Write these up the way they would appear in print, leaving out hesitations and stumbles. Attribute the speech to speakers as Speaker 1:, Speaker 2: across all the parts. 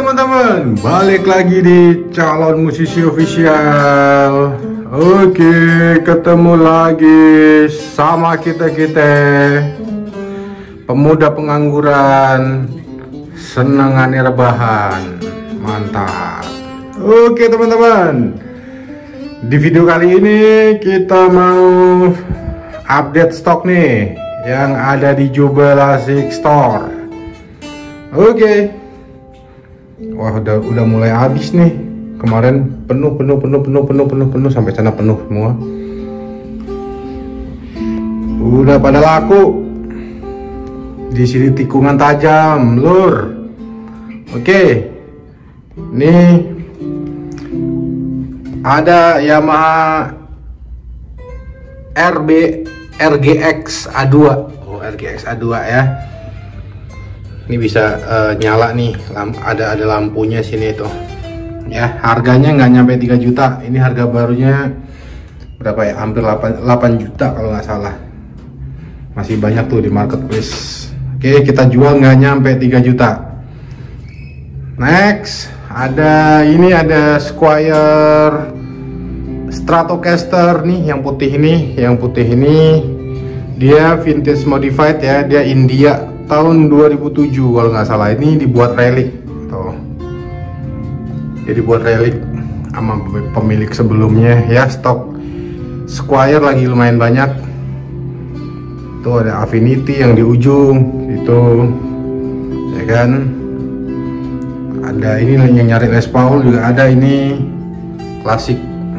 Speaker 1: teman-teman, balik lagi di Calon Musisi Official. Oke, ketemu lagi sama kita pemuda pengangguran, senengane rebahan. Mantap. Oke teman-teman, di video kali ini kita mau update stok nih yang ada di Jubelasik Store. Oke. Wah, udah mulai habis nih. Kemarin penuh sampai sana penuh semua. Udah pada laku. Di sini tikungan tajam, lur. Oke. Nih ada Yamaha RGX A2. Oh, RGX A2 ya. Ini bisa nyala nih, ada lampunya sini tuh ya. Harganya nggak nyampe 3 juta. Ini harga barunya berapa ya, hampir 8 juta kalau nggak salah. Masih banyak tuh di marketplace. Oke, kita jual nggak nyampe 3 juta. Next ada Squier Stratocaster nih, yang putih ini dia vintage modified ya, dia India tahun 2007 kalau nggak salah. Ini dibuat relik tuh, jadi buat relik sama pemilik sebelumnya ya. Stok Squier lagi lumayan banyak tuh. Ada Affinity yang di ujung itu ya kan. Ada ini yang nyari Les Paul juga ada, ini klasik,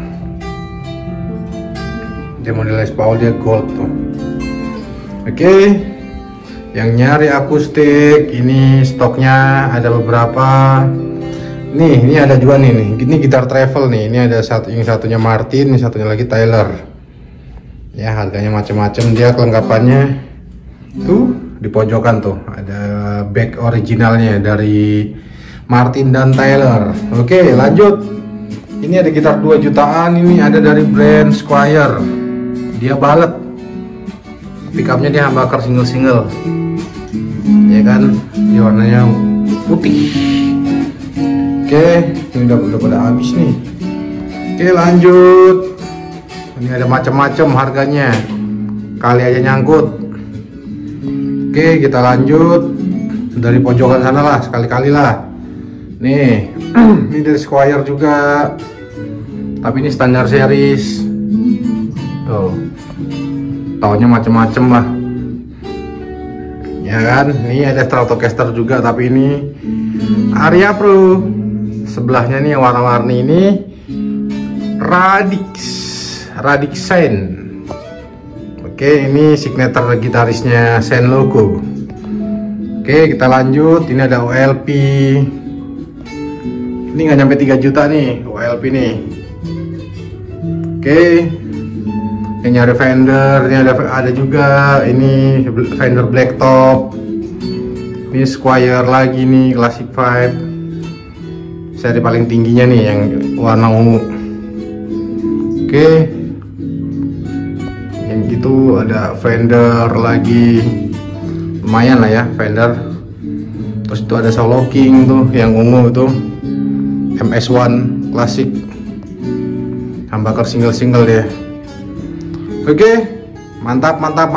Speaker 1: dia model Les Paul, dia gold tuh. Oke. Yang nyari akustik ini stoknya ada beberapa. Ini ada juga nih. Ini gitar travel nih. Ini ada yang satunya Martin, yang satunya lagi Taylor. Ya, harganya macam-macam dia kelengkapannya. Tuh di pojokan tuh ada back originalnya dari Martin dan Taylor. Oke, lanjut. Ini ada gitar 2 jutaan. Ini ada dari brand Squier. Dia ballet. Pickupnya dia humbucker single ya kan, dia warnanya putih. Oke, ini udah pada habis nih. Oke, lanjut. Ini ada macam-macam harganya, kali aja nyangkut. Oke, kita lanjut dari pojokan sana lah, sekali-kali lah. Nih ini dari Squier juga, tapi ini standar series tuh. Tahunnya macem-macem lah ya kan. Ini ada Stratocaster juga, tapi ini Aria Pro. Sebelahnya nih yang warna-warni ini Radix Shine. Oke, ini signature gitarisnya Shine logo. Oke, kita lanjut. Ini ada OLP. Ini nggak nyampe 3 juta nih OLP nih. Oke, yang nyari Fender, ini ada juga ini Fender Blacktop. Ini Squier lagi nih, Classic 5 seri paling tingginya nih, yang warna ungu. Oke, yang itu ada Fender lagi, lumayan lah ya Fender. Terus itu ada Solo King tuh yang ungu itu, MS1 Classic, humbucker single dia. Oke, mantap.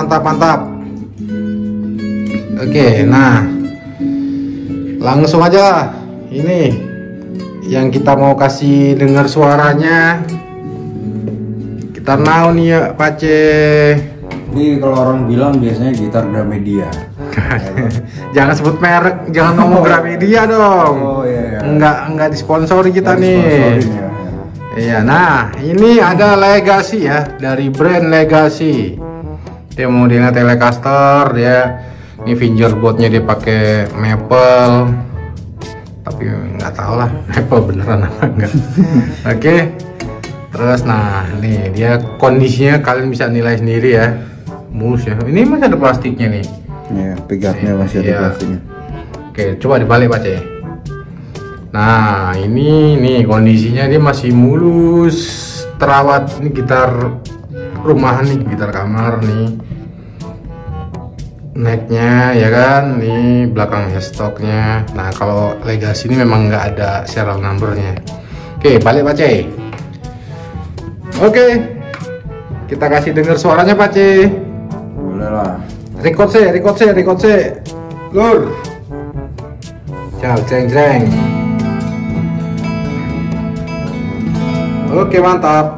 Speaker 1: Oke, nah langsung aja. Ini yang kita mau kasih dengar suaranya. Kita tahu nih ya, Pace.
Speaker 2: Ini kalau orang bilang biasanya gitar Gramedia.
Speaker 1: Jangan sebut merek, jangan ngomong Gramedia dong.
Speaker 2: Oh iya.
Speaker 1: Enggak disponsori kita nih.
Speaker 2: Ya.
Speaker 1: Iya, nah ini ada Legacy ya, dari brand Legacy. Dia modelnya Telecaster, dia ini fingerboardnya dia pakai maple, tapi nggak tahu lah maple beneran apa enggak. Oke, terus nah nih dia kondisinya kalian bisa nilai sendiri ya, mulus ya. Ini masih ada plastiknya nih.
Speaker 2: Ya, pegatnya masih ada plastiknya.
Speaker 1: Oke, coba dibalik Pak C. Nah ini nih kondisinya dia masih mulus, terawat. Ini gitar rumahan nih, gitar kamar nih. necknya ya kan, ini belakangnya stoknya. Nah kalau Legacy ini memang nggak ada serial numbernya. Oke, balik Pak C. Oke, kita kasih dengar suaranya Pak C.
Speaker 2: Boleh lah.
Speaker 1: Record C, lur. Jeng jeng. Oke, mantap.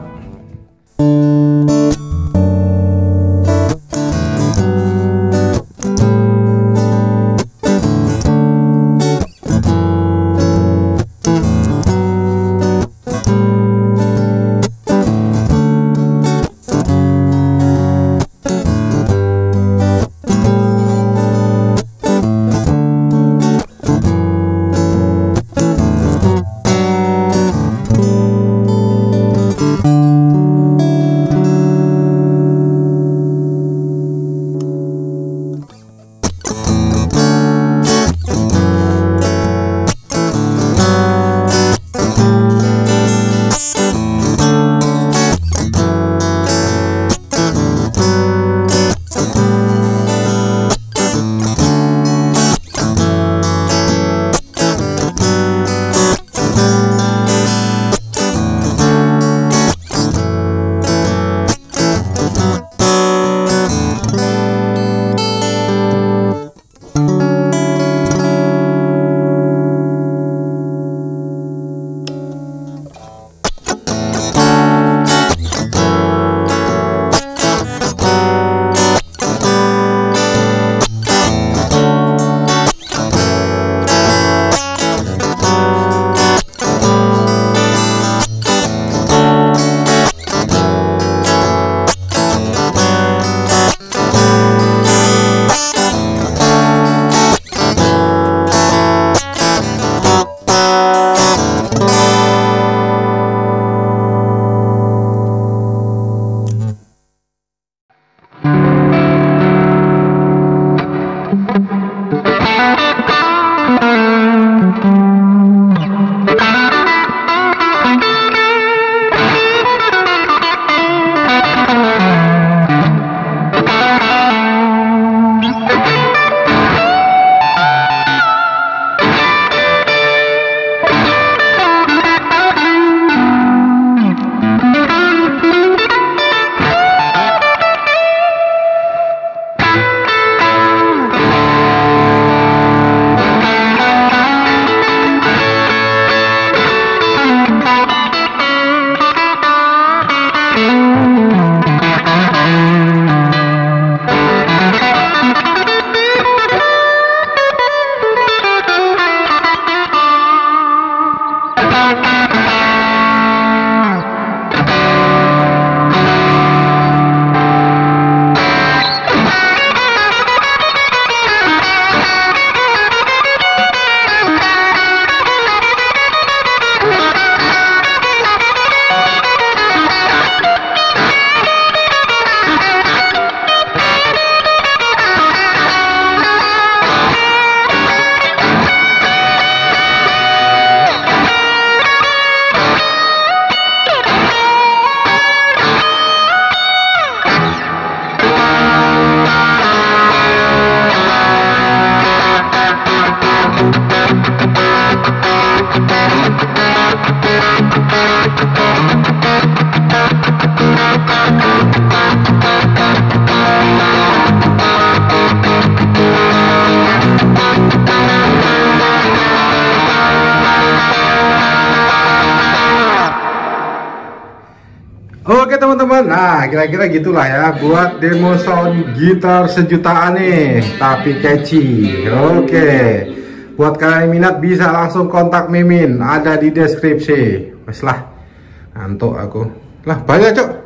Speaker 1: Oke teman-teman, nah kira-kira gitulah ya buat demo sound gitar sejutaan nih, tapi catchy. Oke, buat kalian yang minat bisa langsung kontak Mimin, ada di deskripsi. Wes lah, ngantuk aku. Lah, balik Cok.